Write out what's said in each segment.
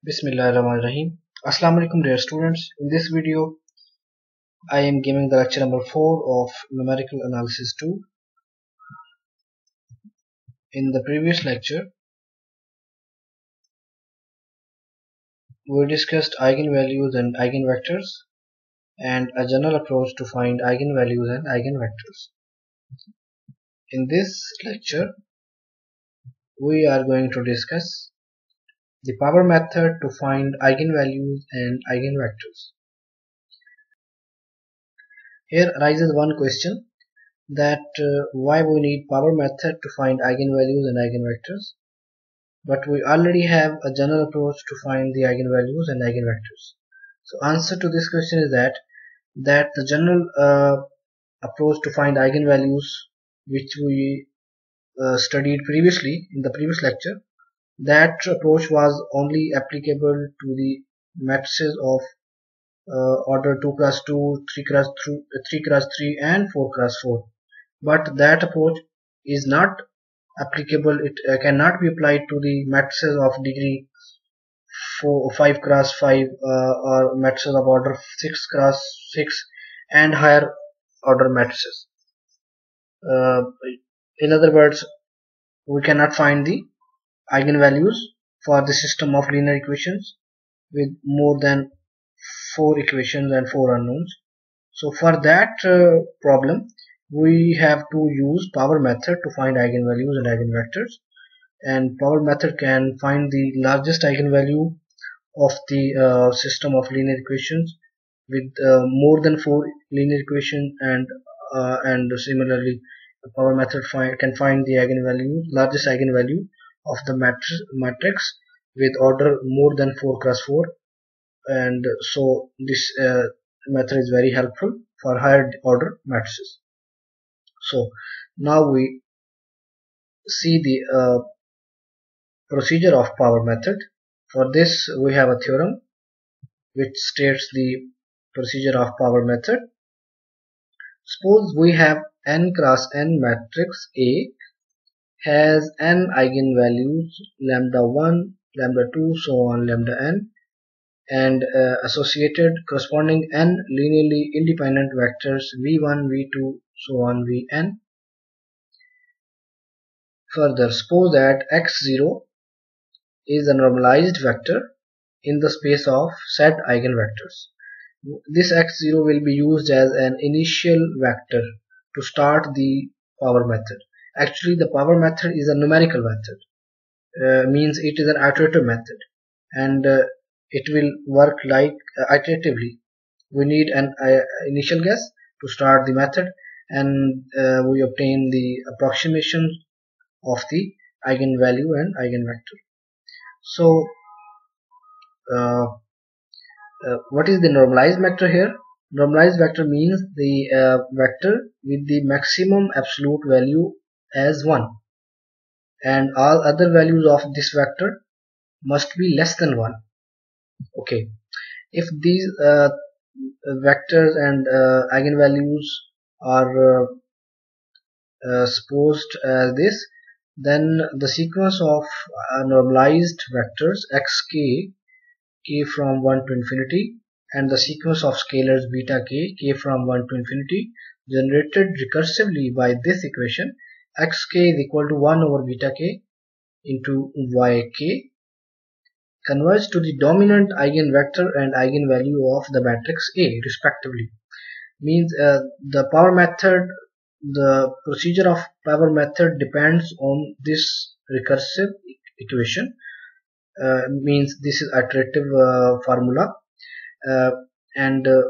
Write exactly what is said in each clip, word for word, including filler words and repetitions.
Bismillahirrahmanirrahim. Assalamu alaikum dear students. In this video I am giving the lecture number four of Numerical Analysis two. In the previous lecture we discussed eigenvalues and eigenvectors and a general approach to find eigenvalues and eigenvectors. In this lecture we are going to discuss the power method to find eigenvalues and eigenvectors. Here arises one question, that uh, why we need power method to find eigenvalues and eigenvectors, but we already have a general approach to find the eigenvalues and eigenvectors. So answer to this question is that that the general uh, approach to find eigenvalues which we uh, studied previously in the previous lecture, that approach was only applicable to the matrices of uh, order two cross two, three cross three and four cross four. But that approach is not applicable, it uh, cannot be applied to the matrices of degree four, five cross five uh, or matrices of order six cross six and higher order matrices. Uh, in other words, we cannot find the eigenvalues for the system of linear equations with more than four equations and four unknowns. So for that uh, problem we have to use power method to find eigenvalues and eigenvectors, and power method can find the largest eigenvalue of the uh, system of linear equations with uh, more than four linear equations, and uh, and similarly the power method find, can find the eigenvalue largest eigenvalue of the matrix matrix with order more than four cross four, and so this uh, method is very helpful for higher order matrices. So now we see the uh, procedure of power method. For this we have a theorem which states the procedure of power method. Suppose we have n cross n matrix A has n eigenvalues lambda one, lambda two, so on lambda n, and uh, associated corresponding n linearly independent vectors v one, v two, so on vn. Further, suppose that x zero is a normalized vector in the space of set eigenvectors. This x zero will be used as an initial vector to start the power method. Actually the power method is a numerical method, uh, means it is an iterative method, and uh, it will work like uh, iteratively. We need an uh, initial guess to start the method, and uh, we obtain the approximation of the eigenvalue and eigenvector. So uh, uh, what is the normalized vector here? Normalized vector means the uh, vector with the maximum absolute value as one, and all other values of this vector must be less than one. Okay, if these uh, vectors and uh, eigenvalues are uh, uh, supposed as this, then the sequence of uh, normalized vectors xk, k from one to infinity, and the sequence of scalars beta k, k from one to infinity, generated recursively by this equation, xk is equal to one over beta k into yk, converge to the dominant eigenvector and eigenvalue of the matrix A respectively. Means uh, the power method, the procedure of power method depends on this recursive equation. Uh, means this is iterative uh, formula, uh, and uh,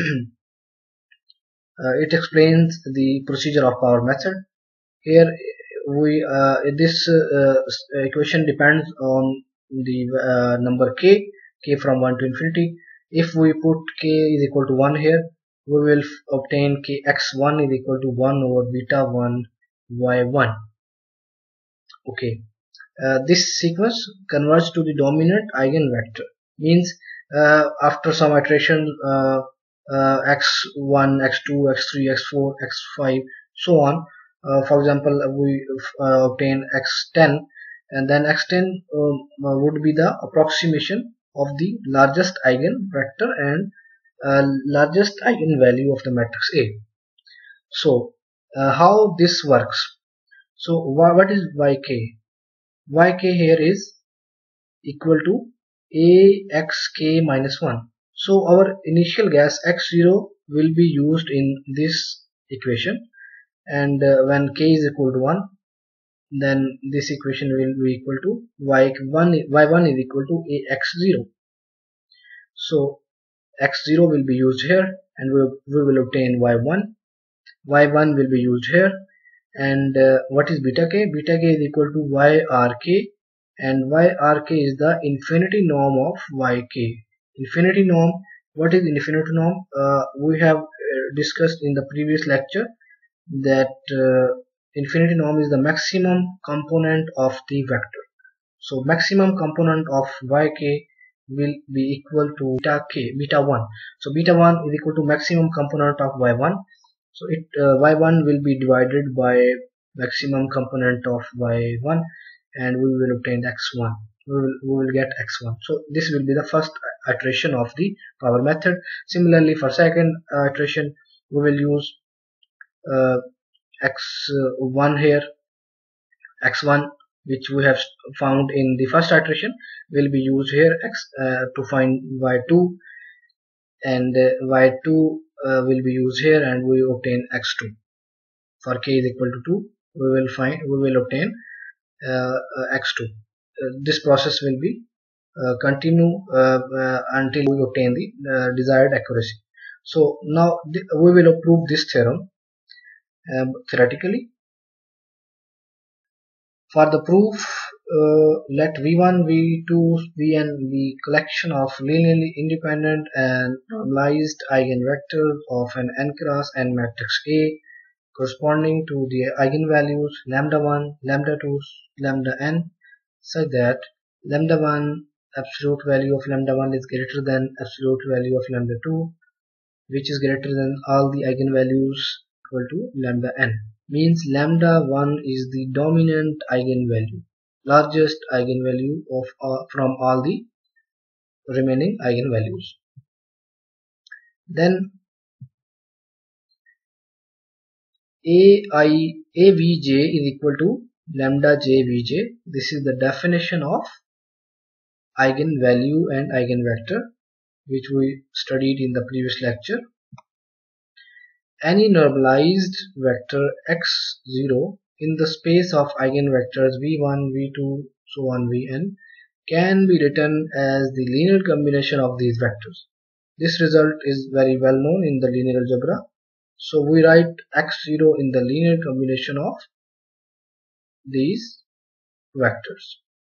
uh, it explains the procedure of power method. Here we uh, this uh, equation depends on the uh, number k, k from one to infinity. If we put k is equal to one here, we will obtain k x one is equal to one over beta one y one. Okay, uh, this sequence converges to the dominant eigenvector, means uh, after some iteration uh, uh, x one, x two, x three, x four, x five, so on. Uh, for example, we uh, obtain x ten, and then x ten um, would be the approximation of the largest eigenvector and uh, largest eigenvalue of the matrix A. So uh, how this works? So what is yk? Yk here is equal to axk minus one. So our initial guess x zero will be used in this equation, and uh, when k is equal to one, then this equation will be equal to y one y one is equal to ax zero. So x zero will be used here, and we, we will obtain y one. y one will be used here, and uh, what is beta k? Beta k is equal to yrk, and yrk is the infinity norm of yk. Infinity norm, what is infinity norm? Uh, we have uh, discussed in the previous lecture that uh, infinity norm is the maximum component of the vector. So maximum component of yk will be equal to beta k, beta one. So beta one is equal to maximum component of y one. So it uh, y one will be divided by maximum component of y one, and we will obtain x one. We will, we will get x one. So this will be the first iteration of the power method. Similarly, for second uh, iteration, we will use uh, x one here, x one, which we have found in the first iteration, will be used here x uh, to find y two, and uh, y two uh, will be used here, and we obtain x two. For k is equal to two, we will find we will obtain uh, uh, x two. Uh, this process will be uh, continue uh, uh, until we obtain the uh, desired accuracy. So now we will prove this theorem um, theoretically. For the proof, uh, let v one, v two, vn be collection of linearly independent and normalized eigenvectors of an n cross n matrix A corresponding to the eigenvalues lambda one, lambda two, lambda n, such that lambda one absolute value of lambda one is greater than absolute value of lambda two, which is greater than all the eigenvalues equal to lambda n. Means lambda one is the dominant eigenvalue, largest eigenvalue of uh, from all the remaining eigenvalues. Then ai avj is equal to lambda jvj. This is the definition of eigenvalue and eigenvector, which we studied in the previous lecture. Any normalized vector x zero in the space of eigenvectors v one, v two, so on vn can be written as the linear combination of these vectors. This result is very well known in the linear algebra. So we write x zero in the linear combination of these vectors.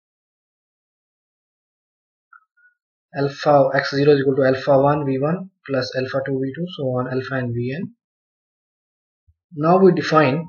Alpha x zero is equal to alpha one v one plus alpha two v two, so on alpha n vn. Now we define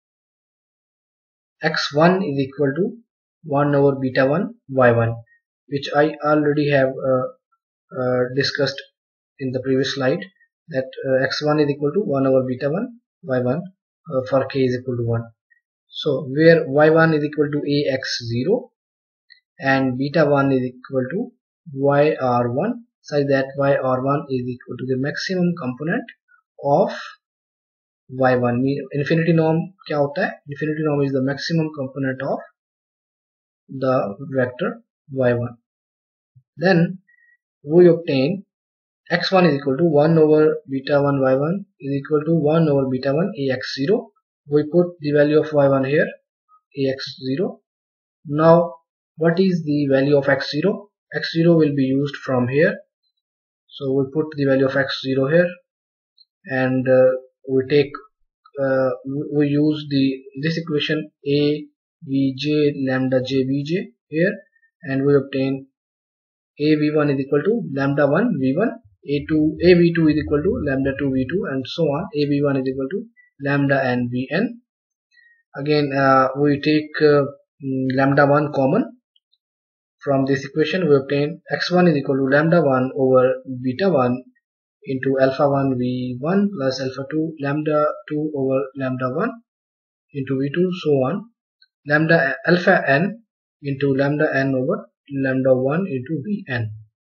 x one is equal to one over beta one y one, which I already have uh, uh, discussed in the previous slide, that uh, x one is equal to one over beta one y one uh, for k is equal to one. So where y one is equal to ax zero and beta one is equal to y r one, such that y r one is equal to the maximum component of y one. Infinity norm क्या होता है? Infinity norm is the maximum component of the vector y one. Then we obtain x one is equal to one over beta one y one is equal to one over beta one ax zero. We put the value of y one here, ax zero. Now what is the value of x zero? X zero will be used from here. So we put the value of x zero here, and uh, we take uh, we use the this equation a vj lambda j vj here, and we obtain a v one is equal to lambda one v one, a two a v two is equal to lambda two v two, and so on. A v one is equal to lambda n vn. Again uh, we take uh, lambda one common from this equation. We obtain x one is equal to lambda one over beta one into alpha one v one plus alpha two lambda two over lambda one into v two, so on, lambda alpha n into lambda n over lambda one into vn.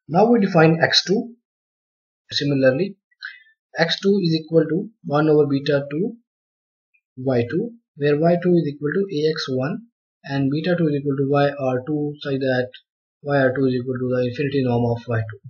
Now we define x two. Similarly, x two is equal to one over beta two y two, where y two is equal to a x one and beta two is equal to y r two, such that y r two is equal to the infinity norm of y two.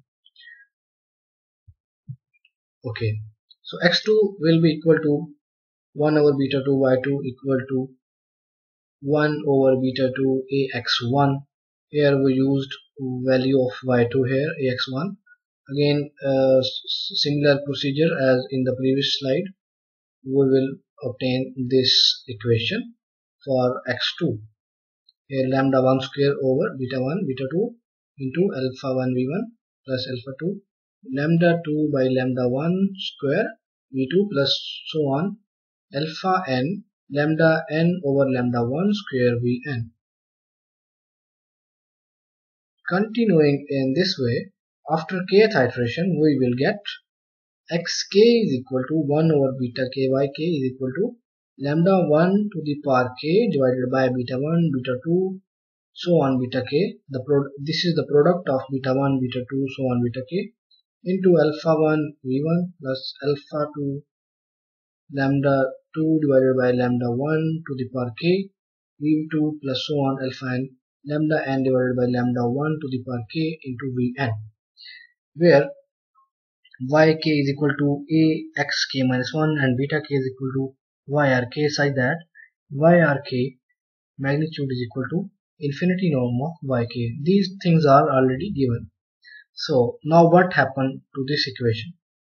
Okay, so x two will be equal to one over beta two y two equal to one over beta two a x one. Here we used value of y two here, a x one. Again, uh, similar procedure as in the previous slide, we will obtain this equation for x two. Here lambda one square over beta one beta two into alpha one v one plus alpha two, lambda two by lambda one square v two plus so on, alpha n lambda n over lambda one square vn. Continuing in this way, after kth iteration we will get xk is equal to one over beta k yk is equal to lambda one to the power k divided by beta one beta two so on beta k. The pro this is the product of beta one beta two so on beta k into alpha one v one plus alpha two lambda two divided by lambda one to the power k v two plus so on alpha n lambda n divided by lambda one to the power k into vn, where yk is equal to a xk minus one and beta k is equal to yrk, such that yrk magnitude is equal to infinity norm of yk. These things are already given. So now what happened to this equation?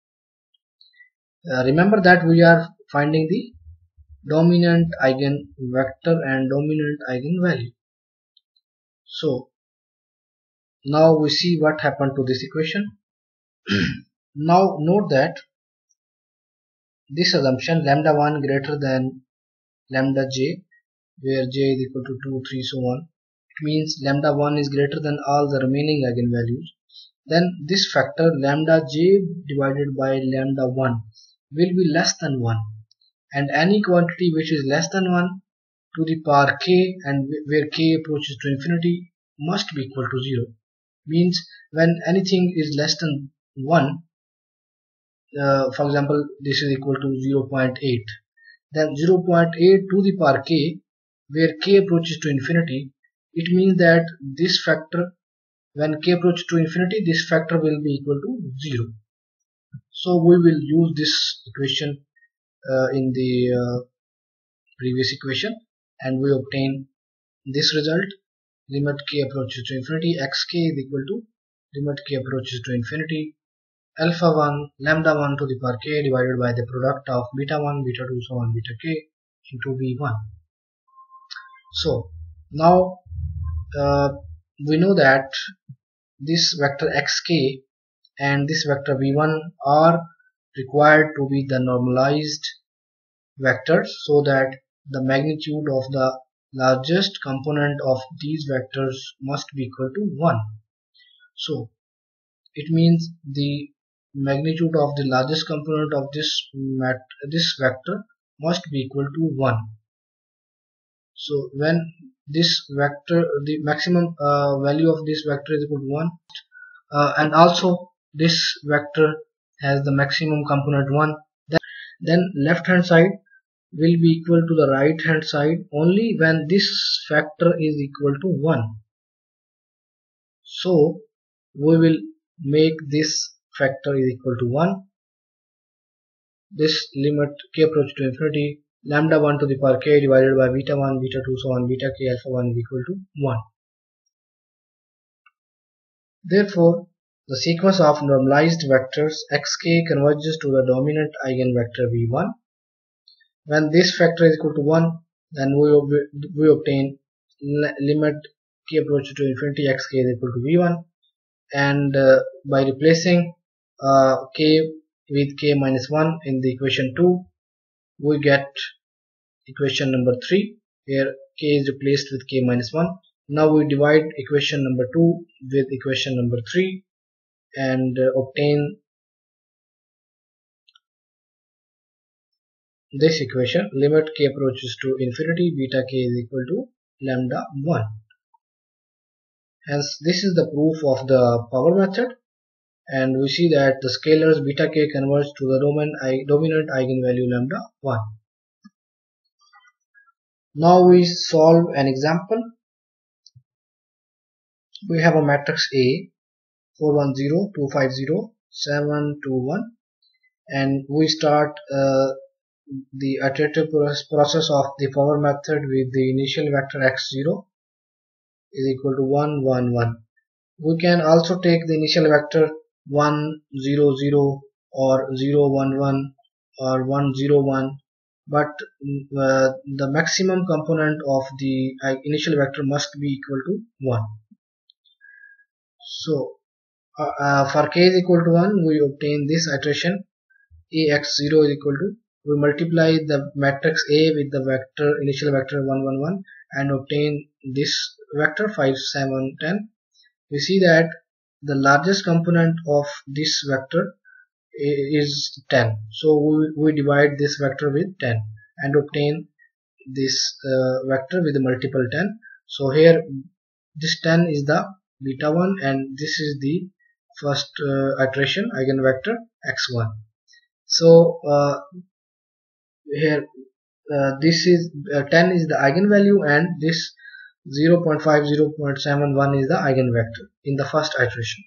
Uh, remember that we are finding the dominant eigenvector and dominant eigenvalue. So now we see what happened to this equation. Now note that this assumption lambda one greater than lambda j, where j is equal to two, three, so on, it means lambda one is greater than all the remaining eigenvalues, then this factor lambda j divided by lambda one will be less than one, and any quantity which is less than one to the power k and where k approaches to infinity must be equal to zero. Means when anything is less than one, uh, for example this is equal to zero point eight, then zero point eight to the power k where k approaches to infinity, it means that this factor, when k approaches to infinity, this factor will be equal to zero. So we will use this equation uh, in the uh, previous equation and we obtain this result: limit k approaches to infinity, xk is equal to limit k approaches to infinity alpha one lambda one to the power k divided by the product of beta one beta two so on beta k into v one. So now uh, we know that this vector xk and this vector v one are required to be the normalized vectors, so that the magnitude of the largest component of these vectors must be equal to one. So it means the magnitude of the largest component of this mat this vector must be equal to one. So when this vector, the maximum uh, value of this vector is equal to one, uh, and also this vector has the maximum component one, then, then left hand side will be equal to the right hand side only when this factor is equal to one. So we will make this factor is equal to one. This limit k approach to infinity lambda one to the power k divided by beta one beta two so on beta k alpha one is equal to one. Therefore the sequence of normalized vectors xk converges to the dominant eigenvector v one. When this factor is equal to one, then we, we obtain limit k approach to infinity xk is equal to v one, and uh, by replacing uh, k with k minus one in the equation two, we get equation number three, where k is replaced with k minus one. Now we divide equation number two with equation number three and uh, obtain this equation: limit k approaches to infinity beta k is equal to lambda one. Hence this is the proof of the power method, and we see that the scalars beta k converge to the dominant, dominant eigenvalue lambda one. Now we solve an example. We have a matrix A four one zero, two five zero, seven two one, and we start uh, the iterative process of the power method with the initial vector x zero is equal to one one one. We can also take the initial vector one zero zero or zero one one or one zero one, but uh, the maximum component of the uh, initial vector must be equal to one. So uh, uh, for k is equal to one, we obtain this iteration A x zero is equal to, we multiply the matrix A with the vector initial vector one one one and obtain this vector five seven ten. We see that the largest component of this vector is ten, so we, we divide this vector with ten and obtain this uh, vector with the multiple ten. So here this ten is the beta one and this is the first uh, iteration eigenvector x one. So uh, here uh, this is uh, ten is the eigenvalue and this zero point five zero point seven one is the eigenvector in the first iteration.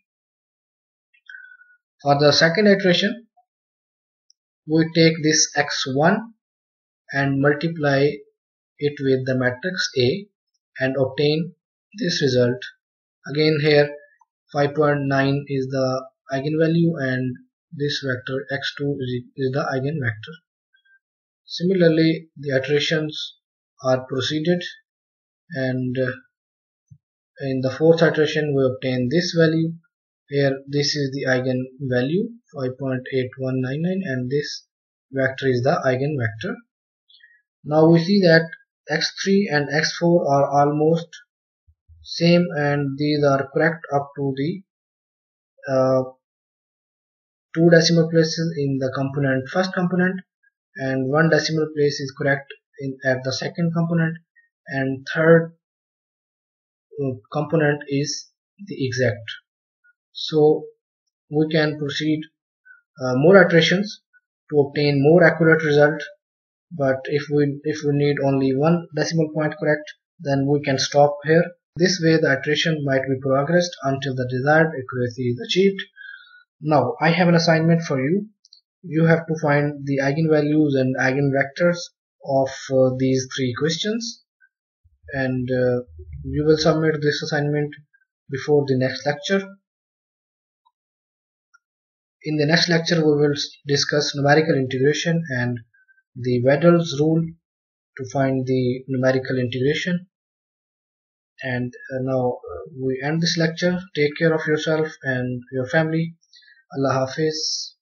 For the second iteration, we take this x one and multiply it with the matrix A and obtain this result. Again here five point nine is the eigenvalue and this vector x two is the eigenvector. Similarly, the iterations are proceeded, and uh, in the fourth iteration we obtain this value. Here this is the eigenvalue five point eight one nine nine and this vector is the eigenvector. Now we see that x three and x four are almost same and these are correct up to the uh, two decimal places in the component first component, and one decimal place is correct in at the second component, and third uh, component is the exact. So we can proceed uh, more iterations to obtain more accurate result, but if we if we need only one decimal point correct, then we can stop here. This way the iteration might be progressed until the desired accuracy is achieved. Now I have an assignment for you. You have to find the eigenvalues and eigenvectors of uh, these three questions, and uh, you will submit this assignment before the next lecture. In the next lecture we will discuss numerical integration and the Wedel's rule to find the numerical integration. And uh, now uh, we end this lecture. Take care of yourself and your family. Allah Hafiz.